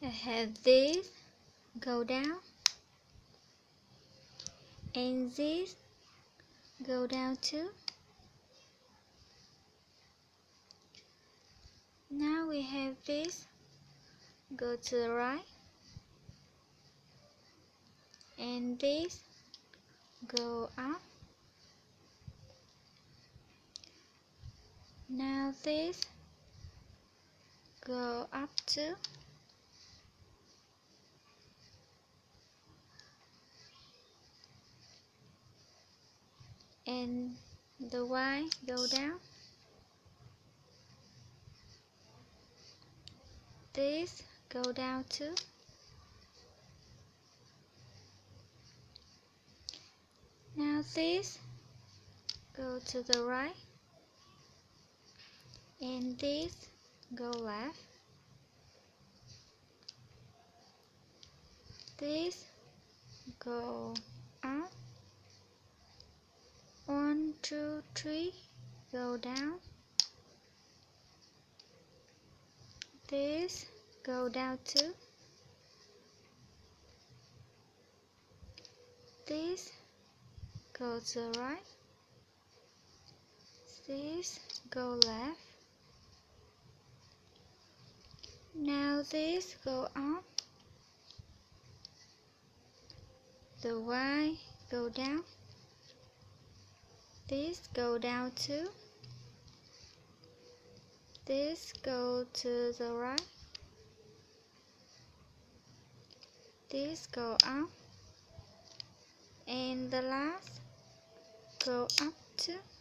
I have this go down and this go down too. Now we have this go to the right and this go up. Now this go up too. And the Y go down. This go down too. Now this go to the right and this go left. This go up. 1, 2, 3 go down. This go down too. This go to the right. This go left. Now this go up. The Y go down. This go down too. This go to the right. This go up. And the last go up too.